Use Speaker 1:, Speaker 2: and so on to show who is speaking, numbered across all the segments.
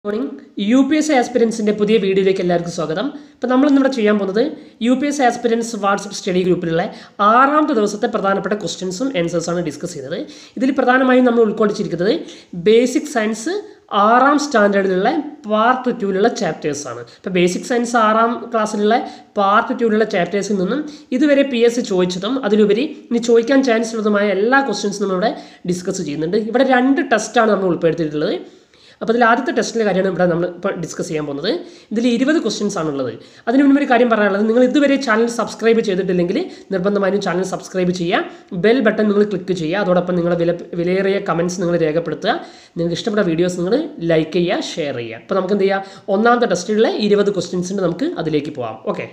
Speaker 1: Morning UPSC ആസ്പിരൻസിൻ്റെ പുതിയ വീഡിയോയിലേക്ക് എല്ലാവർക്കും സ്വാഗതം. ഇപ്പോൾ നമ്മളിന്നിവിടെ ചെയ്യാൻ പോകുന്നത് UPSC ആസ്പിരൻസ് വാട്സപ്പ് സ്റ്റഡി ഗ്രൂപ്പിലുള്ള 6ാമത്തെ ദിവസത്തെ പ്രധാനപ്പെട്ട ക്വസ്റ്റ്യൻസും ആൻസേഴ്സാണ് ഡിസ്കസ് ചെയ്യുന്നത്. ഇതിൽ പ്രധാനമായും നമ്മൾ ഉൾക്കൊള്ളിച്ചിരിക്കുന്നത് ബേസിക് സയൻസ് 6ാം സ്റ്റാൻഡേർഡിലുള്ള പാർട്ട് 2ലുള്ള ചാപ്റ്റേഴ്സാണ്. ഇപ്പോൾ ബേസിക് സയൻസ് 6ാം ക്ലാസ്സിലുള്ള പാർട്ട് 2ലുള്ള ചാപ്റ്റേഴ്സിൽ നിന്നും ഇതുവരെ PSC ചോദിച്ചതും അതിലുപരി ഇനി ചോദിക്കാൻ ചാൻസ് ഉള്ളതുമായ എല്ലാ ക്വസ്റ്റ്യൻസും നമ്മളിവിടെ ഡിസ്കസ് ചെയ്യുന്നുണ്ട്. ഇവിടെ 2 ടെസ്റ്റാണ് നമ്മൾ ഉൾപ്പെടുത്തിയിട്ടുള്ളത്. അപ്പോൾ അതിൽ ആദ്യത്തെ ടെസ്റ്റിലെ കാര്യമാണ് ഇവിടെ നമ്മൾ ഇപ്പോൾ ഡിസ്കസ് ചെയ്യാൻ പോകുന്നത്. ഇതിൽ 20 ക്വസ്റ്റ്യൻസ് ആണുള്ളത്. അതിന് മുൻപ് ഒരു കാര്യം പറയാനുള്ളത്, നിങ്ങൾ ഇതുവരെ ചാനൽ സബ്സ്ക്രൈബ് ചെയ്തിട്ടില്ലെങ്കിൽ നിർബന്ധമായും ചാനൽ സബ്സ്ക്രൈബ് ചെയ്യുക, ബെൽ ബട്ടൺ നിങ്ങൾ ക്ലിക്ക് ചെയ്യുക, അതോടൊപ്പം നിങ്ങളുടെ വിലയേറിയ കമൻറ്റ്സ് നിങ്ങൾ രേഖപ്പെടുത്തുക, നിങ്ങൾക്ക് ഇഷ്ടപ്പെട്ട വീഡിയോസ് നിങ്ങൾ ലൈക്ക് ചെയ്യുക, ഷെയർ ചെയ്യുക. അപ്പോൾ നമുക്ക് എന്ത് ചെയ്യാം, ഒന്നാമത്തെ ടെസ്റ്റിലുള്ള 20 ക്വസ്റ്റ്യൻസിൻ്റെ നമുക്ക് അതിലേക്ക് പോകാം. ഓക്കെ,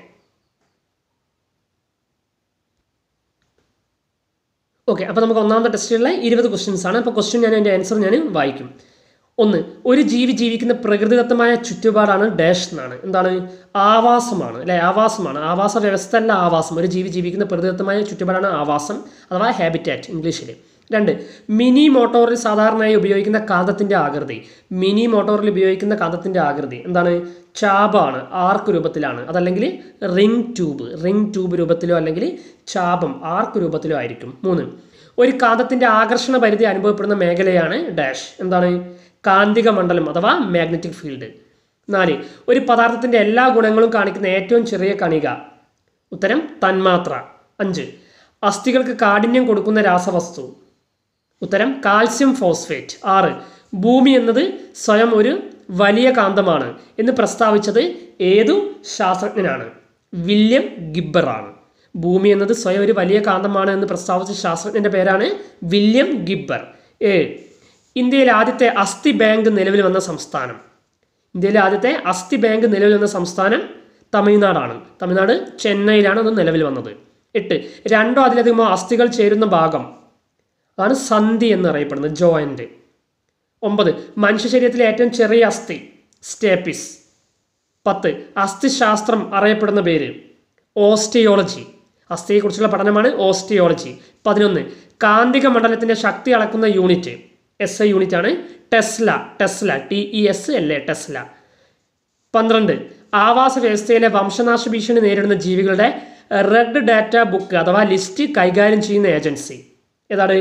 Speaker 1: അപ്പോൾ നമുക്ക് ഒന്നാമത്തെ ടെസ്റ്റിലുള്ള 20 ക്വസ്റ്റ്യൻസ് ആണ്. അപ്പോൾ ക്വസ്റ്റ്യൻ എൻ്റെ ആൻസർ ഞാൻ വായിക്കും. 1. ഒരു ജീവി ജീവിക്കുന്ന പ്രകൃതിദത്തമായ ചുറ്റുപാടാണ് ഡാഷ് എന്നാണ്. എന്താണ്? ആവാസമാണ് അല്ലേ? ആവാസമാണ്. ആവാസ വ്യവസ്ഥ അല്ല ആവാസം. ഒരു ജീവി ജീവിക്കുന്ന പ്രകൃതിദത്തമായ ചുറ്റുപാടാണ് ആവാസം അഥവാ ഹാബിറ്റാറ്റ് ഇംഗ്ലീഷിൽ. 2. മിനി മോട്ടോറിൽ സാധാരണയായി ഉപയോഗിക്കുന്ന കാന്തത്തിൻ്റെ ആകൃതി. മിനി മോട്ടോറിൽ ഉപയോഗിക്കുന്ന കാന്തത്തിൻ്റെ ആകൃതി എന്താണ്? ചാപാണ്, ആർക്ക് രൂപത്തിലാണ്. അതല്ലെങ്കിൽ റിംഗ് ട്യൂബ് രൂപത്തിലോ അല്ലെങ്കിൽ ചാപം ആർക്ക് രൂപത്തിലോ ആയിരിക്കും. 3. ഒരു കാന്തത്തിൻ്റെ ആകർഷണ പരിധി അനുഭവപ്പെടുന്ന മേഖലയാണ് ഡാഷ്. എന്താണ്? കാന്തിക മണ്ഡലം അഥവാ മാഗ്നറ്റിക് ഫീൽഡ്. 4. ഒരു പദാർത്ഥത്തിൻ്റെ എല്ലാ ഗുണങ്ങളും കാണിക്കുന്ന ഏറ്റവും ചെറിയ കണിക. ഉത്തരം തന്മാത്ര. 5. അസ്ഥികൾക്ക് കാഠിന്യം കൊടുക്കുന്ന രാസവസ്തു. ഉത്തരം കാൽസ്യം ഫോസ്ഫേറ്റ്. 6. ഭൂമി എന്നത് സ്വയം ഒരു വലിയ കാന്തമാണ് എന്ന് പ്രസ്താവിച്ചത് ഏതു ശാസ്ത്രജ്ഞനാണ്? വില്യം ഗിബ്ബറാണ്. ഭൂമി എന്നത് സ്വയം ഒരു വലിയ കാന്തമാണ് എന്ന് പ്രസ്താവിച്ച ശാസ്ത്രജ്ഞൻ്റെ പേരാണ് വില്യം ഗിബ്ബർ. 7. ഇന്ത്യയിലെ ആദ്യത്തെ അസ്ഥി ബാങ്ക് നിലവിൽ വന്ന സംസ്ഥാനം. ഇന്ത്യയിലെ ആദ്യത്തെ അസ്ഥി ബാങ്ക് നിലവിൽ വന്ന സംസ്ഥാനം തമിഴ്നാടാണ്. തമിഴ്നാട് ചെന്നൈയിലാണ് അത് നിലവിൽ വന്നത്. 8. 2 അതിലധികമോ അസ്ഥികൾ ചേരുന്ന ഭാഗം അതാണ് സന്ധി എന്നറിയപ്പെടുന്നത്, ജോയിന്റ്. 9. മനുഷ്യ ശരീരത്തിലെ ഏറ്റവും ചെറിയ അസ്ഥി സ്റ്റേപ്പിസ്. 10. അസ്ഥിശാസ്ത്രം അറിയപ്പെടുന്ന പേര് ഓസ്റ്റിയോളജി. അസ്ഥിയെക്കുറിച്ചുള്ള പഠനമാണ് ഓസ്റ്റിയോളജി. 11. കാന്തിക മണ്ഡലത്തിൻ്റെ ശക്തി അളക്കുന്ന യൂണിറ്റ് SI യൂണിറ്റ് ആണ് ടെസ്ല. TESLA tesla. 12. ആവാസ വ്യവസ്ഥയിലെ വംശനാശ ഭീഷണി നേരിടുന്ന ജീവികളുടെ റെഡ് ഡാറ്റ ബുക്ക് അഥവാ ലിസ്റ്റ് കൈകാര്യം ചെയ്യുന്ന ഏജൻസി ഏതാണ്?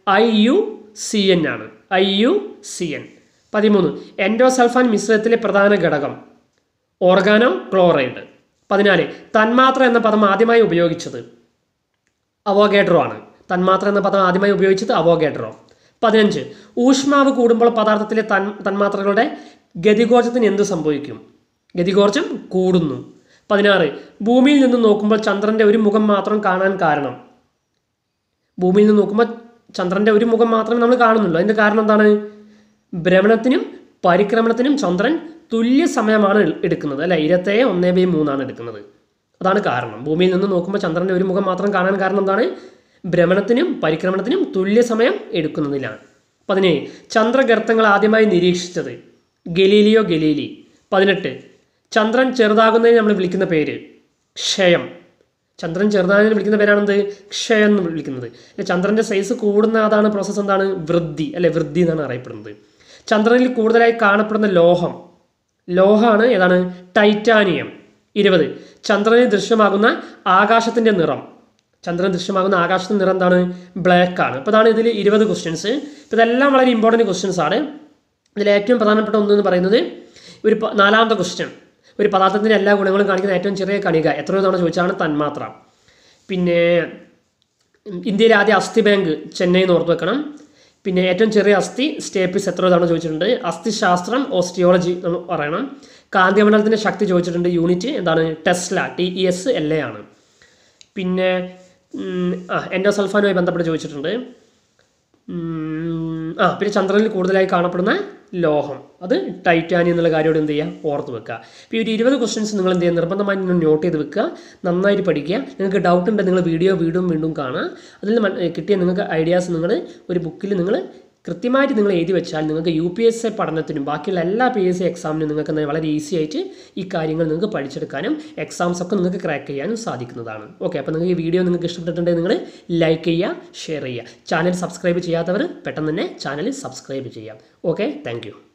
Speaker 1: IUCN ആണ്. IUCN. 13. എൻഡോസൾഫാൻ മിശ്രിതത്തിലെ പ്രധാന ഘടകം ഓർഗാനോ ക്ലോറൈഡ്. 14. തന്മാത്ര എന്ന പദം ആദ്യമായി ഉപയോഗിച്ചത് അവോഗാഡ്രോ ആണ്. തന്മാത്ര എന്ന പദം ആദ്യമായി ഉപയോഗിച്ചത് അവോഗാഡ്രോ. 15. ഊഷ്മാവ് കൂടുമ്പോൾ പദാർത്ഥത്തിലെ തന്മാത്രകളുടെ ഗതികോർജത്തിന് എന്ത് സംഭവിക്കും? ഗതികോർജം കൂടുന്നു. 16. ഭൂമിയിൽ നിന്ന് നോക്കുമ്പോൾ ചന്ദ്രൻ്റെ ഒരു മുഖം മാത്രം കാണാൻ കാരണം. ഭൂമിയിൽ നിന്ന് നോക്കുമ്പോൾ ചന്ദ്രൻ്റെ ഒരു മുഖം മാത്രമേ നമ്മൾ കാണുന്നുള്ളൂ. അതിൻ്റെ കാരണം എന്താണ്? ഭ്രമണത്തിനും പരിക്രമണത്തിനും ചന്ദ്രൻ തുല്യ സമയമാണ് എടുക്കുന്നത് അല്ലേ? 21/3 ആണ് എടുക്കുന്നത്. അതാണ് കാരണം. ഭൂമിയിൽ നിന്ന് നോക്കുമ്പോൾ ചന്ദ്രൻ്റെ ഒരു മുഖം മാത്രം കാണാൻ കാരണം എന്താണ്? ഭ്രമണത്തിനും പരിക്രമണത്തിനും തുല്യ സമയം എടുക്കുന്നതിലാണ്. 17. ചന്ദ്രഗർത്തങ്ങൾ ആദ്യമായി നിരീക്ഷിച്ചത് ഗലീലിയോ ഗലീലി. 18. ചന്ദ്രൻ ചെറുതാകുന്നതിന് നമ്മൾ വിളിക്കുന്ന പേര് ക്ഷയം. ചന്ദ്രൻ ചെറുതാകുന്നതിന് വിളിക്കുന്ന പേരാണെന്ത്? ക്ഷയം എന്ന് വിളിക്കുന്നത്. ചന്ദ്രൻ്റെ സൈസ് കൂടുന്ന അതാണ് പ്രോസസ്സ് എന്താണ്? വൃദ്ധി വൃദ്ധി എന്നാണ് അറിയപ്പെടുന്നത്. ചന്ദ്രനിൽ കൂടുതലായി കാണപ്പെടുന്ന ലോഹമാണ് ഏതാണ്? ടൈറ്റാനിയം. 20. ചന്ദ്രനിൽ ദൃശ്യമാകുന്ന ആകാശത്തിൻ്റെ നിറം. ചന്ദ്രൻ ദൃശ്യമാകുന്ന ആകാശത്തിൻ്റെ നിറം എന്താണ്? ബ്ലാക്ക് ആണ്. അപ്പോൾ അതാണ് ഇതിൽ 20 ക്വസ്റ്റ്യൻസ്. ഇപ്പോൾ ഇതെല്ലാം വളരെ ഇമ്പോർട്ടൻറ്റ് ക്വസ്റ്റ്യൻസ് ആണ്. ഇതിൽ ഏറ്റവും പ്രധാനപ്പെട്ട ഒന്നെന്ന് പറയുന്നത് 4ാമത്തെ ക്വസ്റ്റ്യൻ, ഒരു പദാർത്ഥത്തിൻ്റെ എല്ലാ ഗുണങ്ങളും കാണിക്കുന്ന ഏറ്റവും ചെറിയ കണിക എത്രയോ തവണ ചോദിച്ചാണ് തന്മാത്ര. പിന്നെ ഇന്ത്യയിലെ ആദ്യ അസ്ഥി ബാങ്ക് ചെന്നൈ എന്ന് ഓർത്ത് വെക്കണം. പിന്നെ ഏറ്റവും ചെറിയ അസ്ഥി സ്റ്റേപ്പിസ് എത്രയോ തവണ ചോദിച്ചിട്ടുണ്ട്. അസ്ഥിശാസ്ത്രം ഓസ്റ്റിയോളജി എന്ന് പറയണം. കാന്തികമണ്ഡലത്തിൻ്റെ ശക്തി ചോദിച്ചിട്ടുണ്ട്. യൂണിറ്റ് എന്താണ്? ടെസ്ല. TESLA ആണ്. പിന്നെ എൻഡോസൾഫാനുമായി ബന്ധപ്പെട്ട് ചോദിച്ചിട്ടുണ്ട്. പിന്നെ ചന്ദ്രനിൽ കൂടുതലായി കാണപ്പെടുന്ന ലോഹം അത് ടൈറ്റാനിയം എന്നുള്ള കാര്യം എന്ത് ചെയ്യുക? ഓർത്ത് വെക്കുക. ഇപ്പോൾ ഈ 20 ക്വസ്റ്റ്യൻസ് നിങ്ങൾ എന്ത് ചെയ്യുക? നിർബന്ധമായി നിങ്ങൾ നോട്ട് ചെയ്ത് വെക്കുക, നന്നായിട്ട് പഠിക്കുക. നിങ്ങൾക്ക് ഡൗട്ട് ഉണ്ടെങ്കിൽ നിങ്ങൾ വീഡിയോ വീണ്ടും കാണുക. അതിൽ കിട്ടിയ നിങ്ങൾക്ക് ഐഡിയാസ് നിങ്ങൾ ഒരു ബുക്കിൽ നിങ്ങൾ കൃത്യമായിട്ട് നിങ്ങൾ എഴുതി വെച്ചാൽ നിങ്ങൾക്ക് UPSC പഠനത്തിനും ബാക്കിയുള്ള എല്ലാ PSC എക്സാമിനും നിങ്ങൾക്ക് വളരെ ഈസി ആയിട്ട് ഈ കാര്യങ്ങൾ നിങ്ങൾക്ക് പഠിച്ചെടുക്കാനും എക്സാംസ് ഒക്കെ നിങ്ങൾക്ക് ക്രാക്ക് ചെയ്യാനും സാധിക്കുന്നതാണ്. ഓക്കെ, അപ്പോൾ നിങ്ങൾക്ക് ഈ വീഡിയോ നിങ്ങൾക്ക് ഇഷ്ടപ്പെട്ടിട്ടുണ്ടെങ്കിൽ നിങ്ങൾ ലൈക്ക് ചെയ്യുക, ഷെയർ ചെയ്യുക. ചാനൽ സബ്സ്ക്രൈബ് ചെയ്യാത്തവർ പെട്ടെന്ന് തന്നെ ചാനൽ സബ്സ്ക്രൈബ് ചെയ്യാം. Okay, thank U.